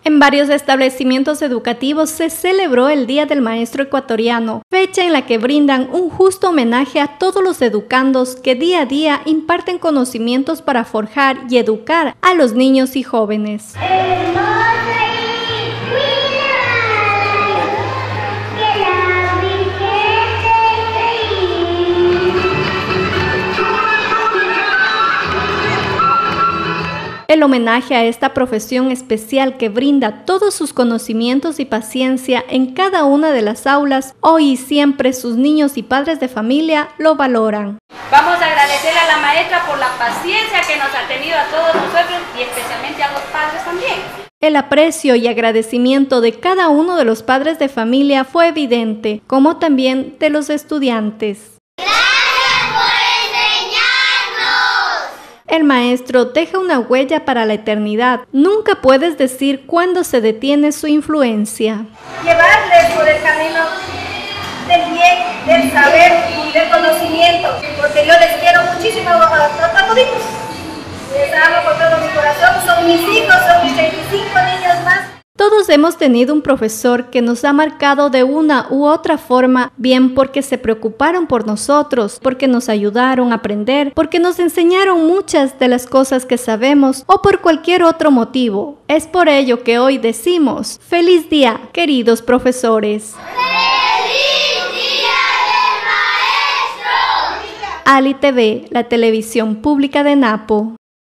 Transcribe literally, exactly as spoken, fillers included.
En varios establecimientos educativos se celebró el Día del Maestro Ecuatoriano, fecha en la que brindan un justo homenaje a todos los educandos que día a día imparten conocimientos para forjar y educar a los niños y jóvenes. El homenaje a esta profesión especial que brinda todos sus conocimientos y paciencia en cada una de las aulas, hoy y siempre sus niños y padres de familia lo valoran. Vamos a agradecer a la maestra por la paciencia que nos ha tenido a todos nosotros y especialmente a los padres también. El aprecio y agradecimiento de cada uno de los padres de familia fue evidente, como también de los estudiantes. El maestro deja una huella para la eternidad. Nunca puedes decir cuándo se detiene su influencia. Llevarles por el camino del bien, del saber y del conocimiento, porque yo les quiero muchísimo a todos. Les amo con todo mi corazón, son mis hijos, son mis veinticinco niños más. Todos hemos tenido un profesor que nos ha marcado de una u otra forma, bien porque se preocuparon por nosotros, porque nos ayudaron a aprender, porque nos enseñaron muchas de las cosas que sabemos o por cualquier otro motivo. Es por ello que hoy decimos, ¡feliz día, queridos profesores! ¡Feliz Día del Maestro! Ali T V, la televisión pública de Napo.